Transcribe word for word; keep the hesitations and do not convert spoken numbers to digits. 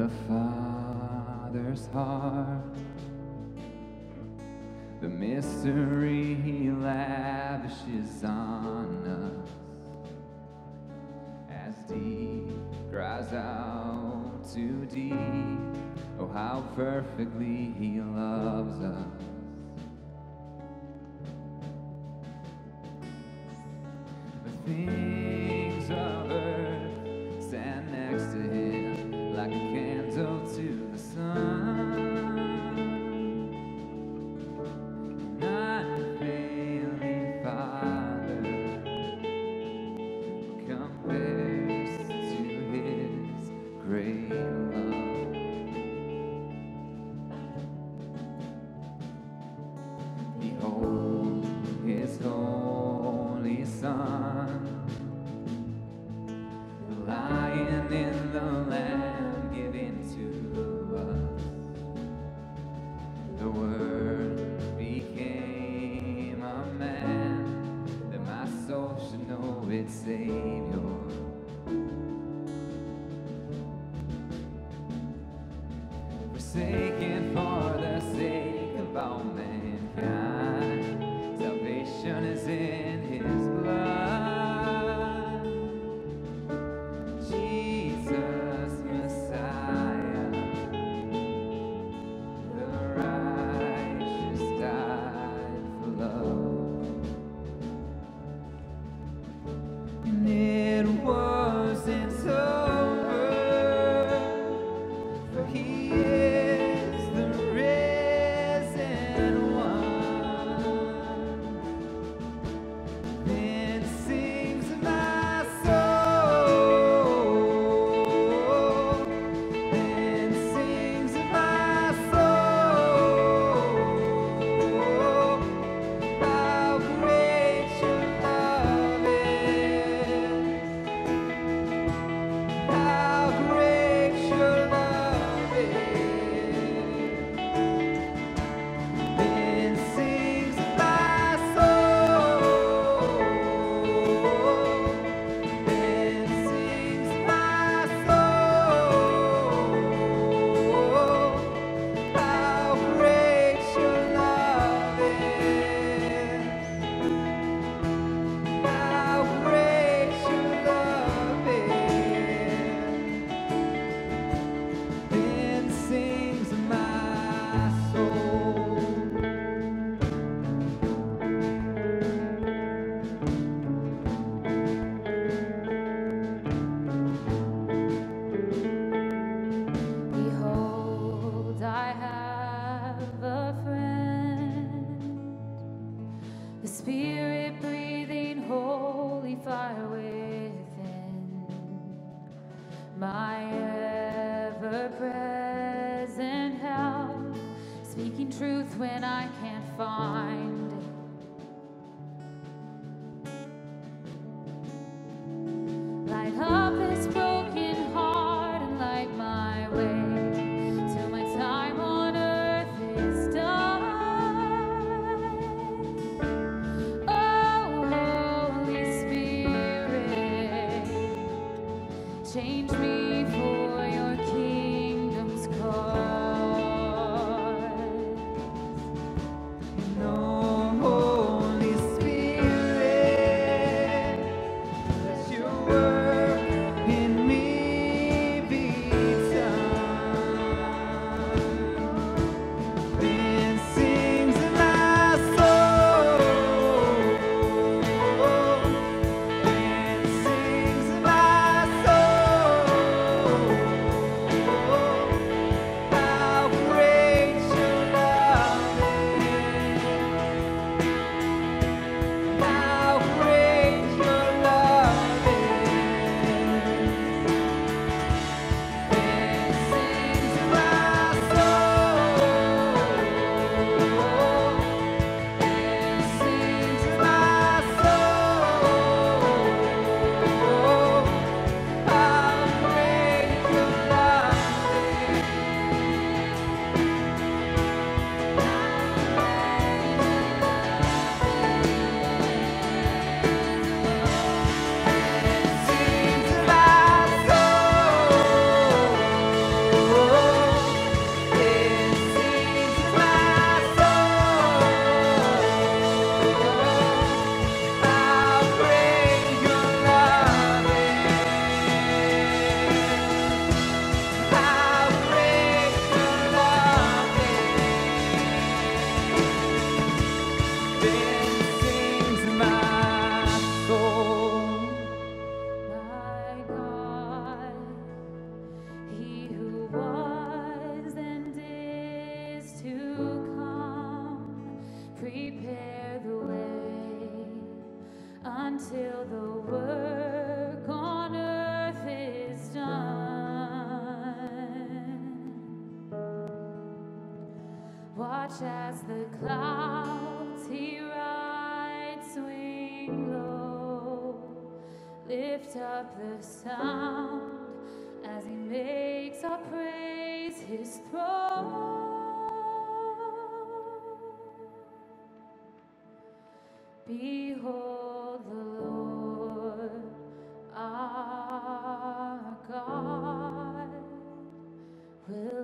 the Father's heart, the mystery He lavishes on us, as deep cries out to deep. Oh, how perfectly He loves us. The things of earth stand next to Him like a candle to the sun. An unfailing Father compares to His great love. Behold His only Son, the Lion in the Lamb given to us. The Word became a man, that my soul should know its Savior. Forsaken for the sake of all mankind, salvation is in His blood. Jesus Messiah, the righteous died for love. And it wasn't over, for He is the risen one. Then sings my soul, then sings my soul, how great Your love is, how great Your love is. Then sings my soul, then sings my soul, how great Your love is, how great Your love is. Then sings my soul. Behold, I have a friend, the Spirit breathing holy fire within, my ever-present help, speaking truth when I can't find it. Light up this broken heart and light my way till my time on earth is done. Oh, Holy Spirit, change me for Your kingdom's cause. No the way until the work on earth is done. Watch as the clouds he rides swing low, lift up the sound as he makes our praise his throne. Behold the Lord our God will